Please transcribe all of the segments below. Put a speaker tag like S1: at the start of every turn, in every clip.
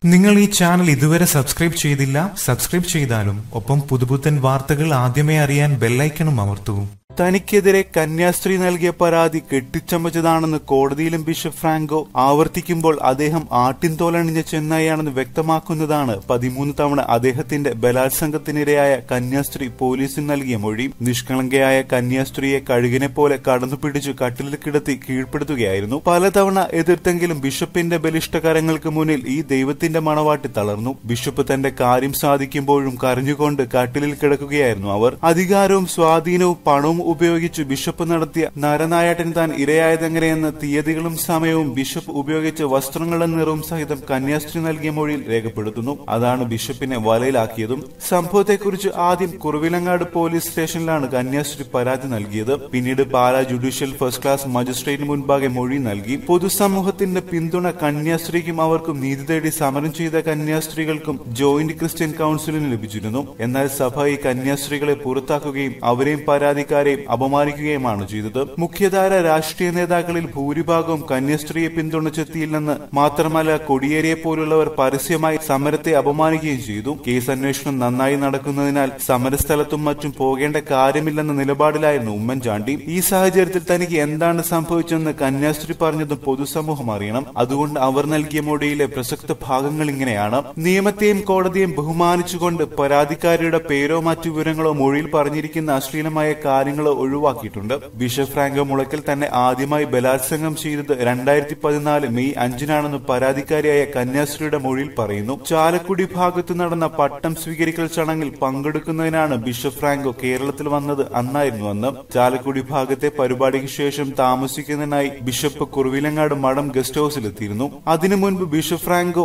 S1: നിങ്ങൾ ഈ ചാനൽ ഇതുവരെ സബ്സ്ക്രൈബ് ചെയ്തില്ല, സബ്സ്ക്രൈബ് ചെയ്താലും ഒപ്പം പുതുപുത്തൻ വാർത്തകൾ ആദ്യമേ അറിയാൻ ബെല്ലൈക്കണും അമർത്തൂ.
S2: തനിക്കെതിരെ കന്യാസ്ത്രീ നൽകിയ പരാതി കെട്ടിച്ചമച്ചതാണെന്ന് കോടതിയിലും ബിഷപ്പ് ഫ്രാങ്കോ ആവർത്തിക്കുമ്പോൾ അദ്ദേഹം ആട്ടിൻതോലണിഞ്ഞ ചെന്നായിയാണെന്ന് വ്യക്തമാക്കുന്നതാണ് 13 തവണ അദ്ദേഹത്തിന്റെ ബലാത്സംഗത്തിനിരയായ കന്യാസ്ത്രീ പോലീസിന് നൽകിയ മൊഴി. നിഷ്കളങ്കയായ കന്യാസ്ത്രീയെ കഴുകിനെ പോലെ കടന്നുപിടിച്ചു കട്ടിലിൽ കിടത്തി കീഴ്പ്പെടുത്തുകയായിരുന്നു. പലതവണ എതിർത്തെങ്കിലും ബിഷപ്പിന്റെ ബലിഷ്ഠകരങ്ങൾക്ക് മുന്നിൽ ഈ ദൈവത്തിന്റെ മണവാട്ടി തളർന്നു. ബിഷപ്പ് തന്റെ കാര്യം സാധിക്കുമ്പോഴും കരഞ്ഞുകൊണ്ട് കട്ടിലിൽ കിടക്കുകയായിരുന്നു അവർ. അധികാരവും സ്വാധീനവും പണവും ഉപയോഗിച്ച് ബിഷപ്പ് നടത്തിയ നരനായാട്ടിന് താൻ ഇരയായതെങ്ങനെയെന്ന് തീയതികളും സമയവും ബിഷപ്പ് ഉപയോഗിച്ച വസ്ത്രങ്ങളുടെ നിറവും സഹിതം കന്യാസ്ത്രീ നൽകിയ മൊഴിയിൽ രേഖപ്പെടുത്തുന്നു. അതാണ് ബിഷപ്പിനെ വലയിലാക്കിയതും. സംഭവത്തെക്കുറിച്ച് ആദ്യം കുറവിലങ്ങാട് പോലീസ് സ്റ്റേഷനിലാണ് കന്യാസ്ത്രീ പരാതി നൽകിയത്. പിന്നീട് പാലാ ജുഡീഷ്യൽ ഫസ്റ്റ് ക്ലാസ് മജിസ്ട്രേറ്റിന് മുൻപാകെ മൊഴി നൽകി. പൊതുസമൂഹത്തിന്റെ പിന്തുണ കന്യാസ്ത്രീക്കും അവർക്കും നീതി തേടി സമരം ചെയ്ത കന്യാസ്ത്രീകൾക്കും ജോയിന്റ് ക്രിസ്ത്യൻ കൌൺസിലിന് ലഭിച്ചിരുന്നു. എന്നാൽ സഭ ഈ കന്യാസ്ത്രീകളെ പുറത്താക്കുകയും അവരെയും പരാതിക്കാരെയും അപമാനിക്കുകയുമാണ് ചെയ്തത്. മുഖ്യധാര രാഷ്ട്രീയ നേതാക്കളിൽ ഭൂരിഭാഗവും കന്യാസ്ത്രീയെ പിന്തുണച്ചെത്തിയില്ലെന്ന് മാത്രമല്ല, കൊടിയേരിയെ പോലുള്ളവർ പരസ്യമായി സമരത്തെ അപമാനിക്കുകയും ചെയ്തു. കേസ് അന്വേഷണം നന്നായി നടക്കുന്നതിനാൽ സമരസ്ഥലത്തും മറ്റും പോകേണ്ട കാര്യമില്ലെന്ന നിലപാടിലായിരുന്നു ഉമ്മൻചാണ്ടി. ഈ സാഹചര്യത്തിൽ തനിക്ക് എന്താണ് സംഭവിച്ചെന്ന് കന്യാസ്ത്രീ പറഞ്ഞതും പൊതുസമൂഹം അറിയണം. അതുകൊണ്ട് അവർ നൽകിയ മൊഴിയിലെ പ്രസക്ത ഭാഗങ്ങൾ ഇങ്ങനെയാണ്. നിയമത്തെയും കോടതിയെയും ബഹുമാനിച്ചുകൊണ്ട് പരാതിക്കാരിയുടെ പേരോ മറ്റു വിവരങ്ങളോ മൊഴിയിൽ പറഞ്ഞിരിക്കുന്ന അശ്ലീലമായ കാര്യങ്ങളോ ഒഴിവാക്കിയിട്ടുണ്ട്. ബിഷപ്പ് ഫ്രാങ്കോ മുളയ്ക്കൽ തന്നെ ആദ്യമായി ബലാത്സംഗം ചെയ്തത് 2014 മെയ് 5-നാണെന്ന് പരാതിക്കാരിയായ കന്യാസ്ത്രീയുടെ മൊഴിയിൽ പറയുന്നു. ചാലക്കുടി ഭാഗത്ത് നടന്ന പട്ടം സ്വീകരിക്കൽ ചടങ്ങിൽ പങ്കെടുക്കുന്നതിനാണ് ബിഷപ്പ് ഫ്രാങ്കോ കേരളത്തിൽ വന്നത്. അന്നായിരുന്നു അന്ന്. ചാലക്കുടി ഭാഗത്തെ പരിപാടിക്ക് ശേഷം താമസിക്കുന്നതിനായി ബിഷപ്പ് കുറവിലങ്ങാട് മഠം ഗസ്റ്റ് ഹൌസിലെത്തിയിരുന്നു. അതിനു മുൻപ് ബിഷപ്പ് ഫ്രാങ്കോ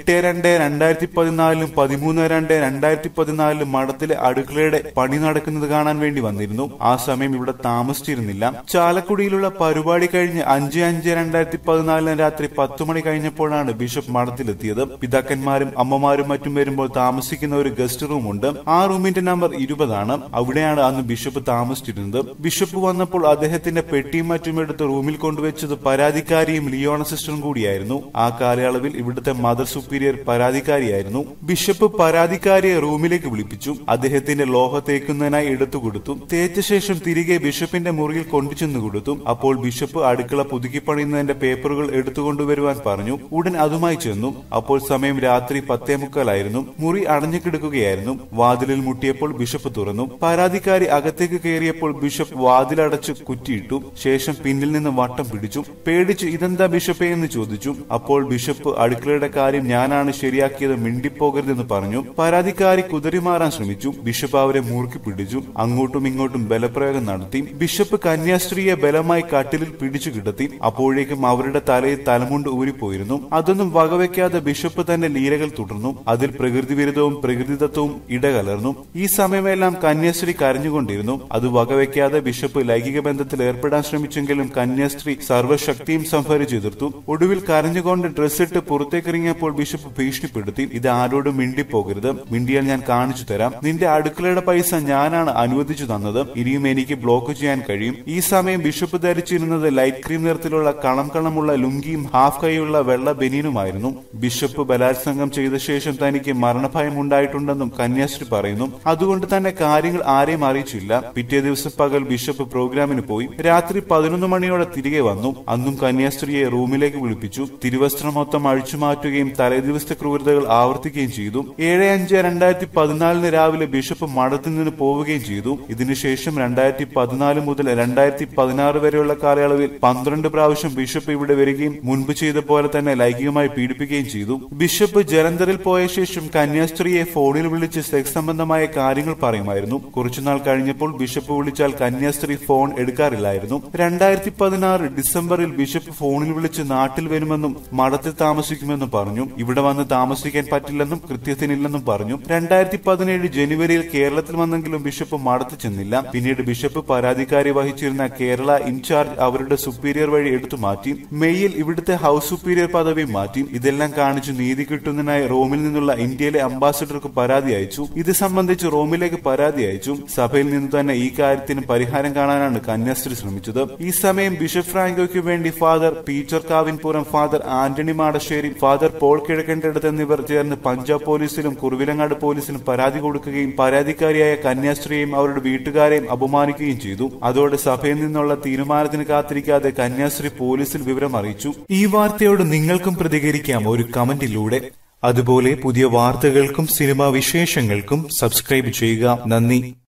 S2: 8/2/2014 13/2/2014 മഠത്തിലെ അടുക്കളയുടെ പണി നടക്കുന്നത് കാണാൻ വേണ്ടി വന്നിരുന്നു. ആ സമയം ഇവിടെ താമസിച്ചിരുന്നില്ല. ചാലക്കുടിയിലുള്ള പരിപാടി കഴിഞ്ഞ് 5/5/2014 രാത്രി 10 മണി കഴിഞ്ഞപ്പോഴാണ് ബിഷപ്പ് മഠത്തിലെത്തിയത്. പിതാക്കന്മാരും അമ്മമാരും മറ്റും വരുമ്പോൾ താമസിക്കുന്ന ഒരു ഗസ്റ്റ് റൂം ഉണ്ട്. ആ റൂമിന്റെ നമ്പർ 20 ആണ്. അവിടെയാണ് അന്ന് ബിഷപ്പ് താമസിച്ചിരുന്നത്. ബിഷപ്പ് വന്നപ്പോൾ അദ്ദേഹത്തിന്റെ പെട്ടിയും മറ്റും എടുത്ത് റൂമിൽ കൊണ്ടുവച്ചത് പരാതിക്കാരിയും ലിയോണ സിസ്റ്ററും കൂടിയായിരുന്നു. ആ കാലയളവിൽ ഇവിടുത്തെ മദർ സുപ്പീരിയർ പരാതിക്കാരിയായിരുന്നു. ബിഷപ്പ് പരാതിക്കാരിയെ റൂമിലേക്ക് വിളിപ്പിച്ചു. അദ്ദേഹത്തിന്റെ ലോഹ തേക്കുന്നതിനായി എടുത്തു കൊടുത്തു. തേച്ച ശേഷം തിരികെ ബിഷപ്പിന്റെ മുറിയിൽ കൊണ്ടുചെന്നു കൊടുത്തു. അപ്പോൾ ബിഷപ്പ് അടുക്കള പുതുക്കി പണിയുന്നതിന്റെ പേപ്പറുകൾ എടുത്തുകൊണ്ടുവരുവാൻ പറഞ്ഞു. ഉടൻ അതുമായി ചെന്നു. അപ്പോൾ സമയം രാത്രി 10:45 മുറി അടഞ്ഞു കിടക്കുകയായിരുന്നു. വാതിലിൽ മുട്ടിയപ്പോൾ ബിഷപ്പ് തുറന്നു. പരാതിക്കാരി അകത്തേക്ക് കയറിയപ്പോൾ ബിഷപ്പ് വാതിലടച്ച് കുറ്റിയിട്ടു. ശേഷം പിന്നിൽ നിന്ന് വട്ടം പിടിച്ചു. പേടിച്ച് ഇതെന്താ ബിഷപ്പേ എന്ന് ചോദിച്ചു. അപ്പോൾ ബിഷപ്പ് അടുക്കളയുടെ കാര്യം ഞാനാണ് ശരിയാക്കിയത്, മിണ്ടിപ്പോകരുതെന്ന് പറഞ്ഞു. പരാതിക്കാരി കുതറിമാറാൻ ശ്രമിച്ചു. ബിഷപ്പ് അവരെ മുറുക്കി പിടിച്ചു. അങ്ങോട്ടും ഇങ്ങോട്ടും ബലപ്രയോഗം നടത്തി. ബിഷപ്പ് കന്യാസ്ത്രീയെ ബലമായി കട്ടിലിൽ പിടിച്ചു കിടത്തി. അപ്പോഴേക്കും അവരുടെ തലയിൽ തലമുണ്ട് ഊരിപ്പോയിരുന്നു. അതൊന്നും വകവെക്കാതെ ബിഷപ്പ് തന്റെ ലീലകൾ തുടർന്നു. അതിൽ പ്രകൃതി വിരുദ്ധവും പ്രകൃതിദത്തവും ഇടകലർന്നു. ഈ സമയമെല്ലാം കന്യാസ്ത്രീ കരഞ്ഞുകൊണ്ടിരുന്നു. അത് വകവെക്കാതെ ബിഷപ്പ് ലൈംഗിക ബന്ധത്തിൽ ഏർപ്പെടാൻ ശ്രമിച്ചെങ്കിലും കന്യാസ്ത്രീ സർവ്വശക്തിയും സംഭരിച്ചെതിർത്തു. ഒടുവിൽ കരഞ്ഞുകൊണ്ട് ഡ്രസ്സിട്ട് പുറത്തേക്കിറങ്ങിയപ്പോൾ ബിഷപ്പ് ഭീഷണിപ്പെടുത്തി. ഇത് ആരോടും മിണ്ടിപ്പോകരുത്, മിണ്ടിയാൽ ഞാൻ കാണിച്ചു തരാം. നിന്റെ അടുക്കളയുടെ പൈസ ഞാനാണ് അനുവദിച്ചു തന്നത്. ഇനിയും എനിക്ക് ബ്ലോക്ക് ചെയ്യാൻ കഴിയും. ഈ സമയം ബിഷപ്പ് ധരിച്ചിരുന്നത് ലൈറ്റ് ക്രീം നിറത്തിലുള്ള കണമുള്ള ലുങ്കിയും ഹാഫ് കൈയുള്ള വെള്ള ബനിയനുമായിരുന്നു. ബിഷപ്പ് ബലാത്സംഗം ചെയ്ത ശേഷം തനിക്ക് മരണഭയം ഉണ്ടായിട്ടുണ്ടെന്നും കന്യാസ്ത്രീ പറയുന്നു. അതുകൊണ്ട് തന്നെ കാര്യങ്ങൾ ആരെയും അറിയിച്ചില്ല. പിറ്റേ ദിവസം പകൽ ബിഷപ്പ് പ്രോഗ്രാമിന് പോയി. രാത്രി 11 മണിയോടെ തിരികെ വന്നു. അന്നും കന്യാസ്ത്രീയെ റൂമിലേക്ക് വിളിപ്പിച്ചു. തിരുവസ്ത്രം മൊത്തം അഴിച്ചു മാറ്റുകയും തലേദിവസത്തെ ക്രൂരതകൾ ആവർത്തിക്കുകയും ചെയ്തു. 7/5/2014 രാവിലെ ബിഷപ്പ് മഠത്തിൽ നിന്ന് പോവുകയും ചെയ്തു. ഇതിനുശേഷം 2014 മുതൽ 2016 വരെയുള്ള കാലയളവിൽ 12 പ്രാവശ്യം ബിഷപ്പ് ഇവിടെ വരികയും മുൻപ് ചെയ്ത പോലെ തന്നെ ലൈംഗികമായി പീഡിപ്പിക്കുകയും ചെയ്തു. ബിഷപ്പ് ജലന്ധറിൽ പോയ ശേഷം കന്യാസ്ത്രീയെ ഫോണിൽ വിളിച്ച് സെക്സ് സംബന്ധമായ കാര്യങ്ങൾ പറയുമായിരുന്നു. കുറച്ചുനാൾ കഴിഞ്ഞപ്പോൾ ബിഷപ്പ് വിളിച്ചാൽ കന്യാസ്ത്രീ ഫോൺ എടുക്കാറില്ലായിരുന്നു. 2016 ഡിസംബറിൽ ബിഷപ്പ് ഫോണിൽ വിളിച്ച് നാട്ടിൽ വരുമെന്നും മഠത്തിൽ താമസിക്കുമെന്നും പറഞ്ഞു. ഇവിടെ വന്ന് താമസിക്കാൻ പറ്റില്ലെന്നും കൃത്യത്തിനില്ലെന്നും പറഞ്ഞു. 2017 ജനുവരിയിൽ കേരളത്തിൽ വന്നെങ്കിലും ബിഷപ്പ് മഠത്തിൽ ചെന്നില്ല. പിന്നീട് ബിഷപ്പ് പരാതിക്കാരി വഹിച്ചിരുന്ന കേരള ഇൻചാർജ് അവരുടെ സുപ്പീരിയർ വഴി എടുത്തു മാറ്റി. മെയ്യിൽ ഇവിടുത്തെ ഹൌസ് സുപ്പീരിയർ പദവി മാറ്റി. ഇതെല്ലാം കാണിച്ചു നീതി കിട്ടുന്നതിനായി റോമിൽ നിന്നുള്ള ഇന്ത്യയിലെ അംബാസിഡർക്ക് പരാതി അയച്ചു. ഇത് സംബന്ധിച്ച് റോമിലേക്ക് പരാതി അയച്ചു. സഭയിൽ നിന്ന് തന്നെ ഈ കാര്യത്തിന് പരിഹാരം കാണാനാണ് കന്യാസ്ത്രീ ശ്രമിച്ചത്. ഈ സമയം ബിഷപ്പ് ഫ്രാങ്കോയ്ക്ക് വേണ്ടി father Peter Kavinpuram, father Antony Madassery, father Paul കിഴക്കൻ്റെടുത്ത് എന്നിവർ ചേർന്ന് പഞ്ചാബ് പോലീസിലും കുറുവിലങ്ങാട് പോലീസിലും പരാതി കൊടുക്കുകയും പരാതിക്കാരിയായ കന്യാസ്ത്രീയെയും അവരുടെ വീട്ടുകാരെയും അപമാനിക്കുകയും ചെയ്തു. അതോടെ സഭയിൽ നിന്നുള്ള തീരുമാനത്തിന് കാത്തിരിക്കാതെ കന്യാസ്ത്രീ പോലീസിൽ വിവരം അറിയിച്ചു.
S1: ഈ വാർത്തയോട് നിങ്ങൾക്കും പ്രതികരിക്കാം ഒരു കമന്റിലൂടെ. അതുപോലെ പുതിയ വാർത്തകൾക്കും സിനിമാ വിശേഷങ്ങൾക്കും സബ്സ്ക്രൈബ് ചെയ്യുക. നന്ദി.